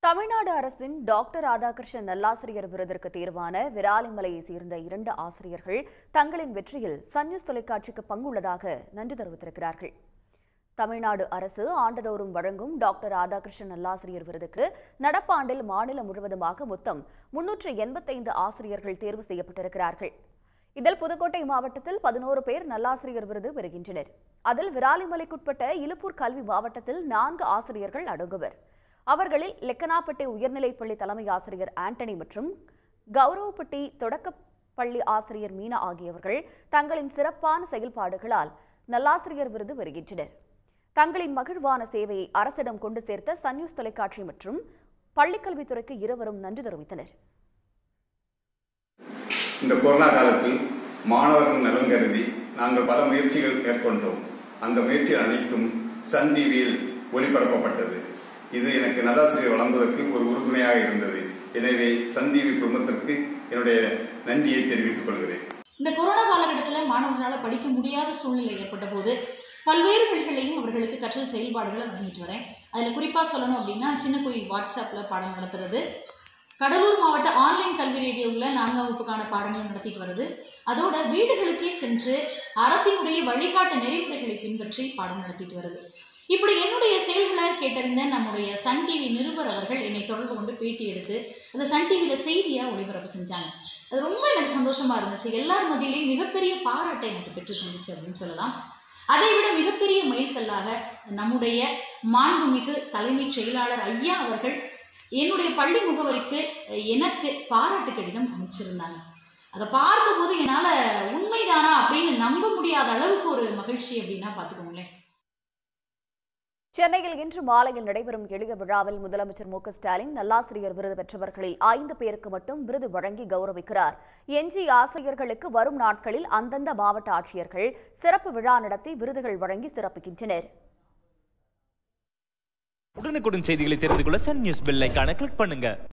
தமிழ்நாடு அரசின் டாக்டர் ராதாகிருஷ்ணன் நல்லாசிரியர் விருதிற்கு தேர்வான விராலிமலையை சேர்ந்த 2 ஆசிரியர்கள் தங்களின் வெற்றியில் சன் நியூஸ் தொலைக்காட்சிக்கு பங்குள்ளதாக நன்றி தெரிவித்திருக்கிறார்கள். தமிழ்நாடு அரசு ஆண்டுதோறும் வழங்கும் டாக்டர் ராதாகிருஷ்ணன் நல்லாசிரியர் விருதுக்கு நடப்பாண்டில் மாநிலம் முழுவதுமாக மொத்தம் 385 ஆசிரியர்கள் தேர்வு செய்யப்பட்டிருக்கிறார்கள். இதில் புதுக்கோட்டை மாவட்டத்தில் 11 பேர் நல்லாசிரியர் விருது பெறுகின்றனர். அதில் விராலிமலைக்குட்பட்ட இலுப்பூர் கல்வி மாவட்டத்தில் 4 ஆசிரியர்கள் அடங்குவர். அவர்களில் லெக்கனாப்பட்டி உயர்நிலைப்பள்ளி தலைமை ஆசிரியர் ஆண்டனி மற்றும் கௌரவப்பட்டி தொடக்கப்பள்ளி ஆசிரியர் மீனா ஆகியவர்கள் தங்களின் சிறப்பான செயல்பாடுகளால் நல்லாசிரியர் விருது பெறுகின்றனர். தங்களின் மகிழ்வான சேவையை அரசிடம் கொண்டு சேர்த்த சன் நியூஸ் தொலைக்காட்சி மற்றும் பள்ளிக்கல்வித்துறைக்கு இருவரும் நன்றி தெரிவித்தனர். இந்த கொரோனா காலத்தில் மாணவர்கள் நலன் கருதி நாங்கள் பல முயற்சிகள் மேற்கொண்டோம். அந்த முயற்சிகள் அனைத்தும் சன் டிவியில் ஒளிபரப்பப்பட்டது. இது எனக்கு நல்லாசிரியர் வழங்குவதற்கு ஒரு உறுதுணையாக இருந்தது. எனவே சன் டிவி குடும்பத்திற்கு என்னுடைய நன்றியை தெரிவித்துக் கொள்கிறேன். இந்த கொரோனா காலகட்டத்தில் மாணவர்களால் படிக்க முடியாத சூழ்நிலை ஏற்பட்ட போது பல்வேறு வழிகளையும் அவர்களுக்கு கற்றல் செயல்பாடுகளை வழங்கிட்டு வரேன். அதில் குறிப்பாக சொல்லணும் அப்படின்னா சின்ன கோயில் வாட்ஸ்அப்பில் பாடம் நடத்துறது, கடலூர் மாவட்ட ஆன்லைன் கல்வி ரேடியோவில் 4ஆம் வகுப்புக்கான பாடங்கள் நடத்திட்டு வருது, அதோட வீடுகளுக்கே சென்று அரசினுடைய வழிகாட்டு நெறிமுறைகளை பின்பற்றி பாடம் நடத்திட்டு வருது. இப்படி என்னுடைய செயல்களை கேட்டறிந்த நம்முடைய சன் டிவி நிருபர் அவர்கள் என்னை தொடர்பு கொண்டு பேட்டி எடுத்து அந்த சன் டிவியில் செய்தியாக ஒளிபரப்பு செஞ்சாங்க. அது ரொம்ப எனக்கு சந்தோஷமாக இருந்துச்சு. எல்லார் மத்தியிலையும் மிகப்பெரிய பாராட்டை எனக்கு பெற்று தந்துச்சு அப்படின்னு சொல்லலாம். அதை விட மிகப்பெரிய மைல்கல்லாக நம்முடைய மாண்புமிகு தலைமைச் செயலாளர் ஐயா அவர்கள் என்னுடைய பள்ளி முகவரிக்கு எனக்கு பாராட்டு கடிதம் அனுப்பிச்சிருந்தாங்க. அதை பார்த்தபோது என்னால் உண்மைதானா அப்படின்னு நம்ப முடியாத அளவுக்கு ஒரு மகிழ்ச்சி அப்படின்னா பார்த்துக்கோங்களேன். சென்னையில் இன்று மாலையில் நடைபெறும் எளிய விழாவில் முதலமைச்சர் மு க ஸ்டாலின் நல்லாசிரியர் விருது பெற்றவர்களில் 5 பேருக்கு மட்டும் விருது வழங்கி கௌரவிக்கிறார். எஞ்சிய ஆசிரியர்களுக்கு வரும் நாட்களில் அந்தந்த மாவட்ட ஆட்சியர்கள் சிறப்பு விழா நடத்தி விருதுகள் வழங்கி சிறப்பிக்கின்றனர். உடனுக்குடன் செய்திகளை தெரிந்து கொள்ள சன் நியூஸ் பெல் ஐகானை கிளிக் பண்ணுங்க.